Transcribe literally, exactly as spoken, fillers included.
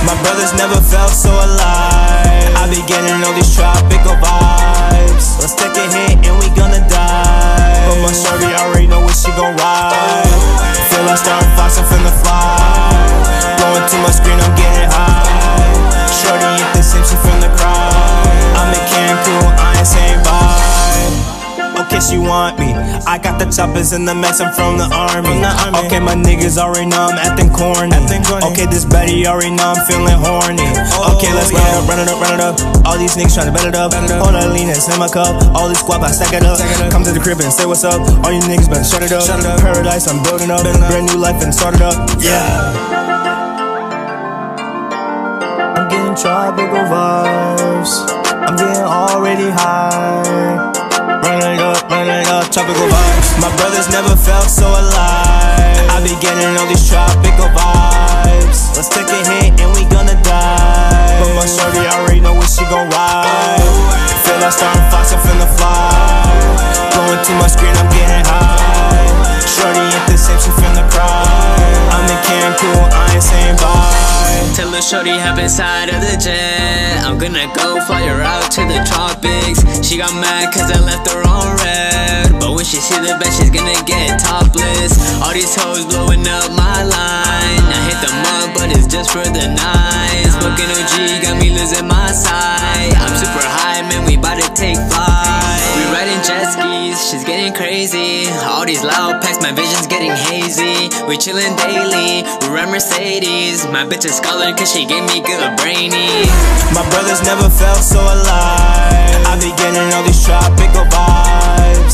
My brothers never felt so alive. I be getting all these tropical vibes. Let's take a hit and we gonna die. But my shorty already know what she gon' ride. Feel like Star Fox, I'm finna fly. Blowing to my screen, I'm getting high. Shorty ain't the same, she finna cry. I'm in Cancun, I ain't saying bye. Okay, she want me. I got the choppers in the mess, I'm from the army. Okay, my niggas already know I'm acting corny. Okay, this baddie already know I'm feeling horny. Okay, let's run it up, run it up, run it up. All these niggas tryna bet it up. Hold on, lean in my cup. All these squad, I stack it up. Come to the crib and say what's up. All you niggas better shut it up. Paradise, I'm building up. Brand new life and start it up. Yeah. I'm getting tropical vibes. I'm getting already high. Run it up, run it up, tropical vibes. My brothers never felt so alive. I be getting all these tropical vibes. Let's take a hit and we gonna die. But my shorty already know what she gon' ride. Feel like Star Fox, I'm finna fly. Going to my screen, I'm getting high. Shorty ain't the same, she finna cry. I'm in Cancun, I ain't saying bye. Tell her shorty hop inside of the jet. I'm gonna go fly her out to the tropics. She got mad cause I left her on red, but when she see the bed she's gonna get topless. All these hoes blowing up my line. I hit them up but it's just for the night. Smoking O G got me losing my sight. I'm super high, man, we bout to take flight. We riding jet skis, she's getting crazy. All these loud packs, my vision's getting hazy. We chillin' daily, we ride Mercedes. My bitch is scholar cause she gave me good brainy. My brothers never felt so alive. I be getting all these tropical vibes.